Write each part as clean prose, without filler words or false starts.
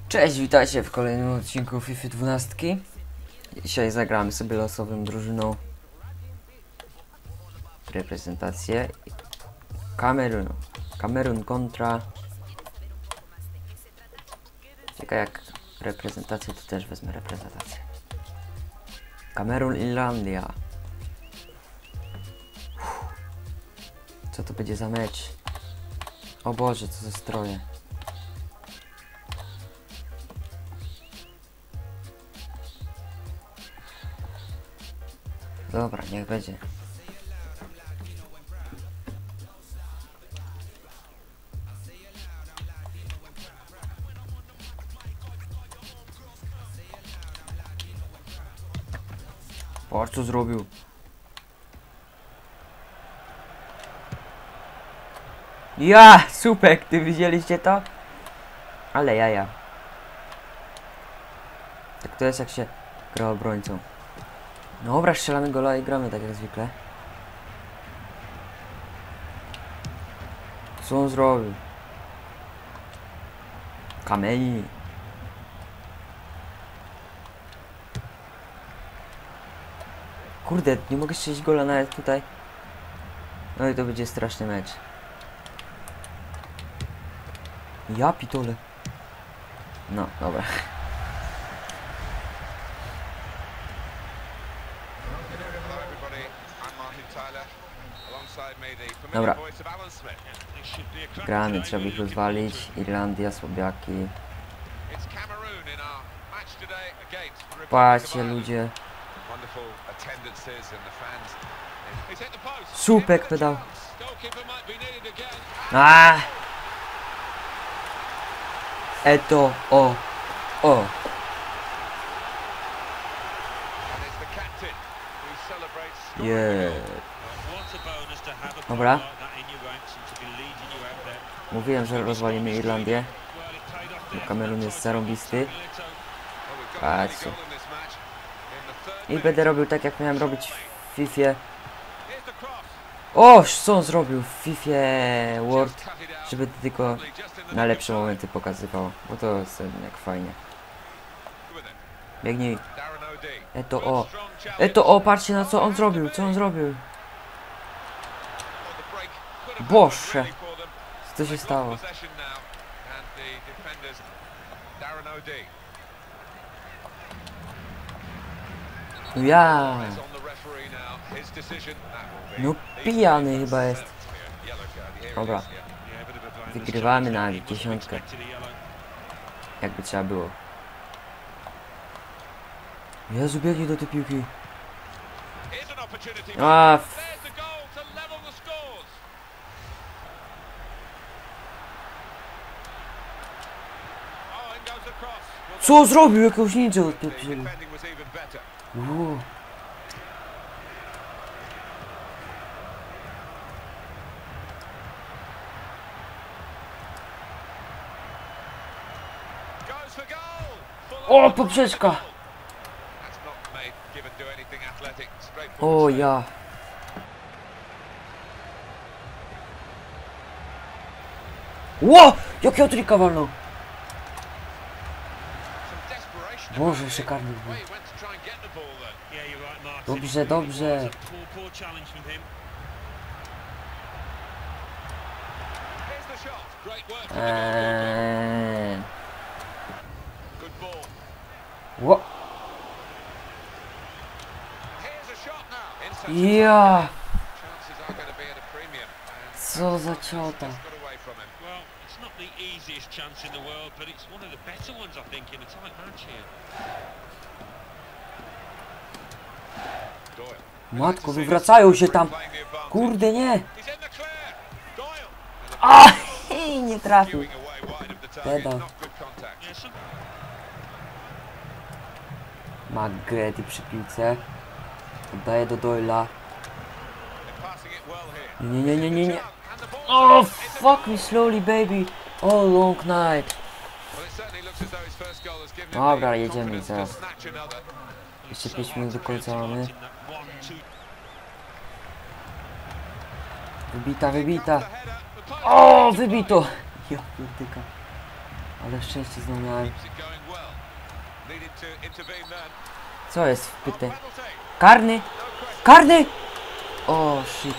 Cześć, witajcie w kolejnym odcinku FIFA 12. Dzisiaj zagramy sobie losową drużyną reprezentację Kamerunu. Kamerun kontra... Ciekawe jak reprezentację, to też wezmę reprezentację. Kamerun, Irlandia. Co to będzie za mecz? O Boże, co za stroje. Dobra, niech będzie. Patrz co zrobił. Ja, Supek, ty widzieliście to? Ale jaja. Tak to jest jak się gra obrońcą. Dobra, strzelamy gola i gramy tak jak zwykle. Co on zrobił? Kamieni. Kurde, nie mogę strzelić gola nawet tutaj. No i to będzie straszny mecz. Ja pitole. No, dobra. Dobra. Gramy, trzeba ich rozwalić. Irlandia, słabiaki. Patrzcie ludzie. Supek pedał. Eto, o. Yeah. Dobra. Mówiłem, że rozwalimy Irlandię. Kamerun jest zarąbisty. Patrzcie. I będę robił tak jak miałem robić w FIFA. O, co on zrobił w FIFA World, żeby tylko na lepsze momenty pokazywał, bo to jest jednak fajnie. Biegnij. Eto o, patrzcie na co on zrobił, Boże, co się stało? No ja. No pijany chyba jest. Dobra. Wygrywamy na 10. Jakby trzeba było. Jezu, biegnij do tej piłki. Co zrobił? Jakąś ninja odpieprzyli. O, poprzeczka! O ja! Ło! Jakie otrika walnął! Boże, jeszcze karny był. Dobrze, dobrze. Ło! Ja! Co za ciota! Matko, wywracają się tam! Kurde, nie! A! Nie trafił! Pedał. McGrady przy piłce. Oddaje do Doyla. Nie. Oh, fuck me slowly, baby. Oh, long night. Dobra, jedziemy zaraz. Jeszcze 5 minut do końca mamy. Wybita. O, wybito. Ja pierdyka. Ale szczęście znowu miałem. Co jest wpyte? Karny! Karny! O, shit.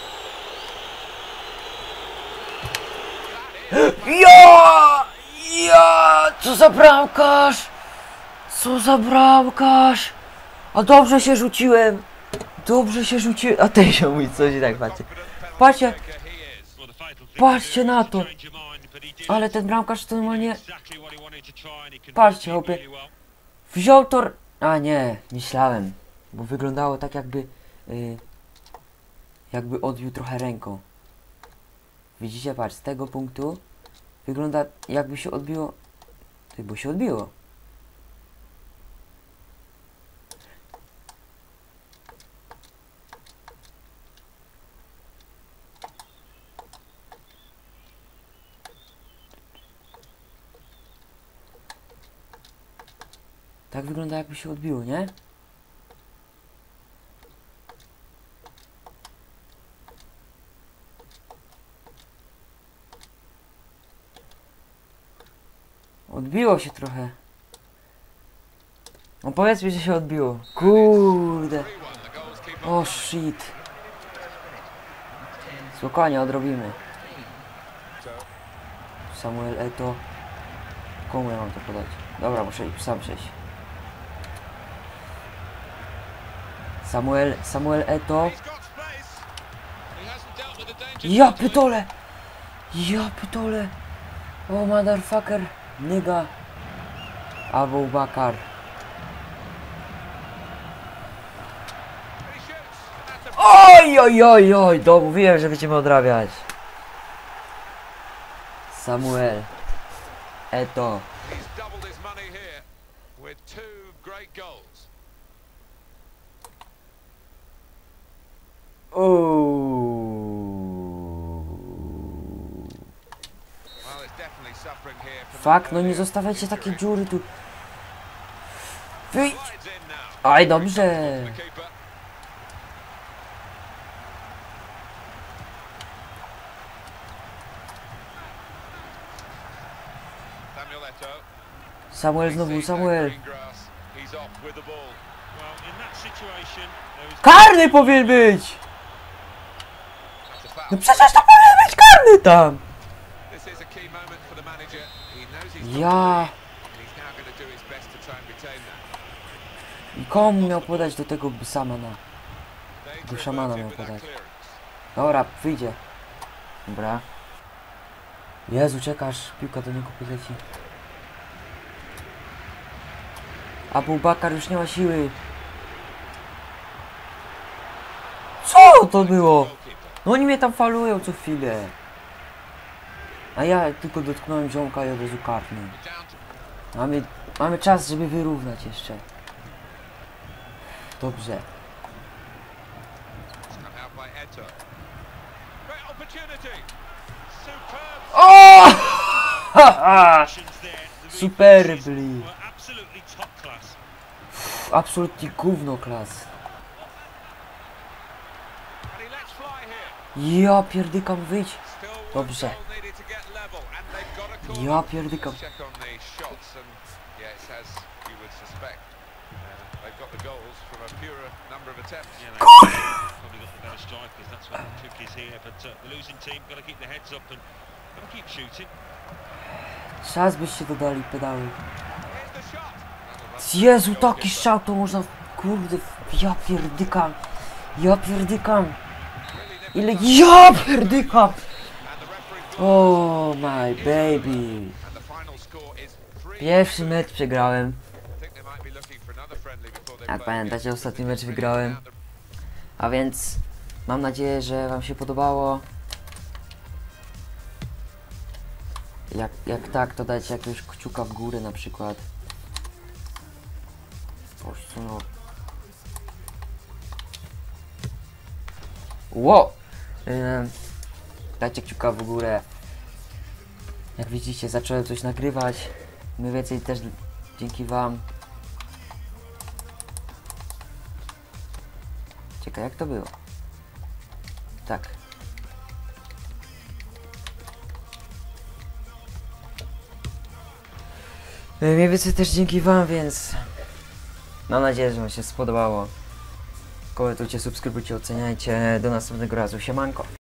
Ja! Ja! Co za bramkarz! Co za bramkarz! A dobrze się rzuciłem! Dobrze się rzuciłem! A ten się mówi coś i tak, patrzcie. Patrzcie! Patrzcie na to! Ale ten bramkarz to normalnie... Patrzcie, chłopie. Wziął tor... A nie, myślałem. Bo wyglądało tak jakby... jakby odbił trochę ręką. Widzicie, patrz, z tego punktu wygląda jakby się odbiło... Ty, bo się odbiło. Tak wygląda jakby się odbiło, nie? Odbiło się trochę. No powiedz mi, że się odbiło. Kurde. O shit. Spokojnie, odrobimy. Samuel Eto'o. Komu ja mam to podać? Dobra, muszę sam przejść. Samuel Eto'o. Ja pytole! Ja pytole! O motherfucker! Nigga! Abu Bakar. Oj, oj, oj, oj! To mówiłem, że będziemy odrabiać. Samuel Eto'o. Fuck, no nie zostawiajcie takie dziury tu. Wyjdź! Aj, dobrze! Samuel znowu, Samuel! Karny powinien być! No przecież to powinien być karny tam! Ja... I komu miał podać do tego Samana? Do szamana miał podać. Dobra, wyjdzie. Dobra. Jezu, czekasz, piłka do niego podleci. Abu Bakar już nie ma siły. Co to było? No oni mnie tam falują co chwilę. A ja tylko dotknąłem ziomka i od razu karny. Mamy czas, żeby wyrównać jeszcze. Dobrze. O! Superbli. Absolutnie gówno klas. Ja pierdykam, wyjdź. Dobrze. Ja pierdykam. Czas byście dodali pedały. Jezu, taki strzał to można... Kurde, ja pierdykam. Ja pierdykam. Ile... Ja pierdykam. Oh my baby. Pierwszy mecz przegrałem. Jak pamiętacie, ostatni mecz wygrałem. A więc mam nadzieję, że wam się podobało. Jak tak, to dajcie jakiegoś kciuka w górę na przykład. No. Wow! Dajcie kciuka w górę. Jak widzicie, zacząłem coś nagrywać. Mniej więcej też dzięki wam. Czekaj, jak to było? Tak. Mniej więcej też dzięki wam, więc mam nadzieję, że wam się spodobało. Komentujcie, subskrybujcie, oceniajcie. Do następnego razu. Siemanko.